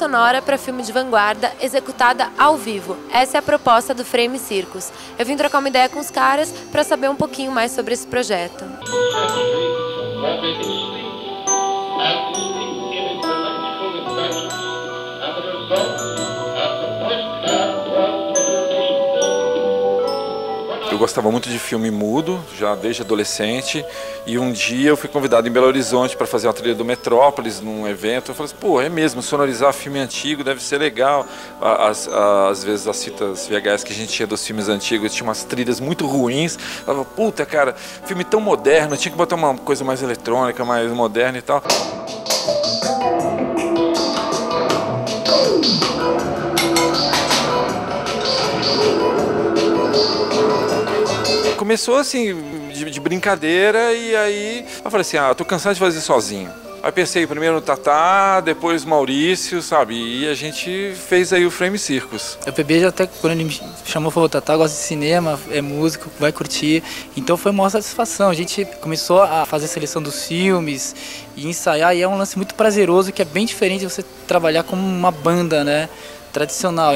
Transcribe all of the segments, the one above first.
sonora para filme de vanguarda executada ao vivo. Essa é a proposta do Frame Circus. Eu vim trocar uma ideia com os caras para saber um pouquinho mais sobre esse projeto. Eu gostava muito de filme mudo, já desde adolescente, e um dia eu fui convidado em Belo Horizonte para fazer uma trilha do Metrópolis num evento. Eu falei assim, pô, é mesmo, sonorizar filme antigo deve ser legal. Às vezes as fitas VHS que a gente tinha dos filmes antigos tinha umas trilhas muito ruins. Eu falava, puta, cara, filme tão moderno, tinha que botar uma coisa mais eletrônica, mais moderna e tal. Começou assim, de brincadeira, e aí eu falei assim, eu tô cansado de fazer sozinho. Aí pensei primeiro no Tatá, depois Maurício, sabe? E a gente fez aí o Frame Circus. O PB já até, quando ele me chamou, falou, Tatá gosta de cinema, é músico, vai curtir. Então foi uma satisfação, a gente começou a fazer a seleção dos filmes e ensaiar, e é um lance muito prazeroso, que é bem diferente de você trabalhar como uma banda, né, tradicional.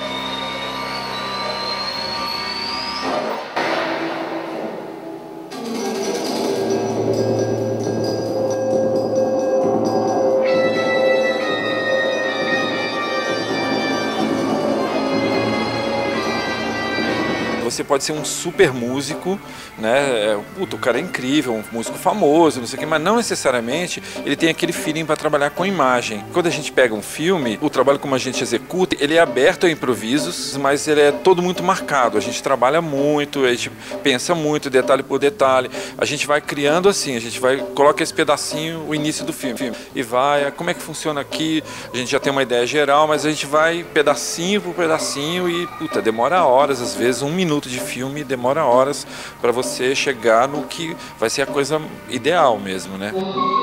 Você pode ser um super músico, né? Puta, o cara é incrível, um músico famoso, não sei o que, mas não necessariamente ele tem aquele feeling para trabalhar com imagem. Quando a gente pega um filme, o trabalho como a gente executa, ele é aberto a improvisos, mas ele é todo muito marcado. A gente trabalha muito, a gente pensa muito, detalhe por detalhe. A gente vai criando assim, a gente coloca esse pedacinho, o início do filme, e vai, como é que funciona aqui? A gente já tem uma ideia geral, mas a gente vai pedacinho por pedacinho e, puta, demora horas, às vezes 1 minuto de filme demora horas para você chegar no que vai ser a coisa ideal mesmo, né?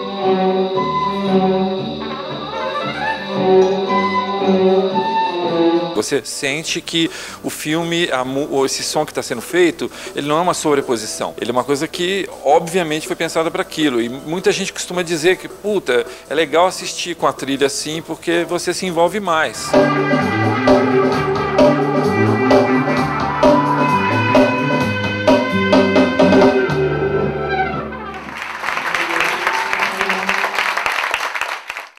Você sente que o filme, esse som que está sendo feito, ele não é uma sobreposição. Ele é uma coisa que, obviamente, foi pensada para aquilo. E muita gente costuma dizer que, puta, é legal assistir com a trilha assim porque você se envolve mais.